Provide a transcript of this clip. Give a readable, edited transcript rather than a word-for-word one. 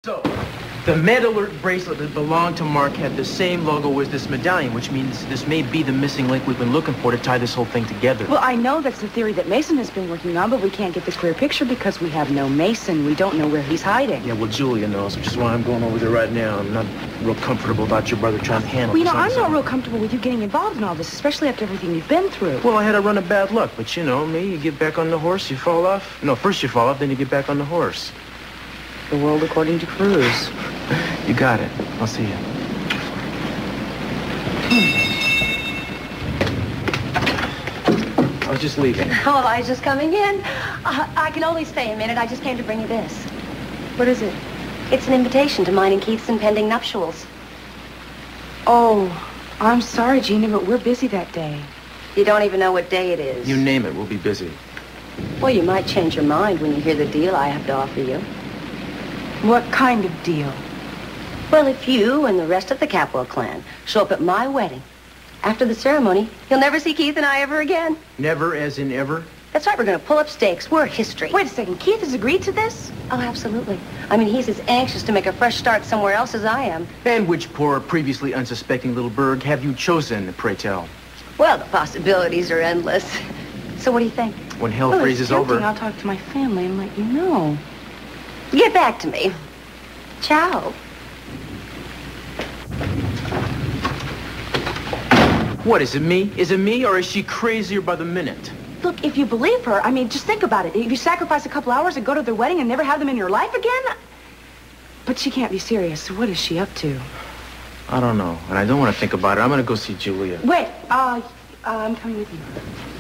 So, the med alert bracelet that belonged to Mark had the same logo as this medallion, which means this may be the missing link we've been looking for to tie this whole thing together. Well, I know that's the theory that Mason has been working on, but we can't get the clear picture because we have no Mason. We don't know where he's hiding. Yeah, well, Julia knows, which is why I'm going over there right now. I'm not real comfortable about your brother trying to handle Well, this. I'm not real comfortable with you getting involved in all this, especially after everything you've been through. Well, I had a run of bad luck, but you know me, you get back on the horse, you fall off. No, first you fall off, then you get back on the horse. The world according to Cruz. You got it. I'll see you. I was just leaving. Oh, Elijah's coming in. I can only stay a minute. I just came to bring you this. What is it? It's an invitation to mine and Keith's impending nuptials. Oh, I'm sorry, Gina, but we're busy that day. You don't even know what day it is. You name it, we'll be busy. Well, you might change your mind when you hear the deal I have to offer you. What kind of deal? Well, if you and the rest of the Capwell clan show up at my wedding, after the ceremony, you'll never see Keith and I ever again. Never as in ever? That's right, we're going to pull up stakes. We're history. Wait a second, Keith has agreed to this? Oh, absolutely. I mean, he's as anxious to make a fresh start somewhere else as I am. And which poor, previously unsuspecting little burg have you chosen, pray tell? Well, the possibilities are endless. So what do you think? When hell Well, freezes it's tempting. over... I'll talk to my family and let you know. Get back to me. Ciao. What, is it me? Is it me, or is she crazier by the minute? Look, if you believe her, I mean, just think about it. If you sacrifice a couple hours and go to their wedding and never have them in your life again... But she can't be serious, so what is she up to? I don't know, and I don't want to think about it. I'm going to go see Julia. Wait, I'm coming with you.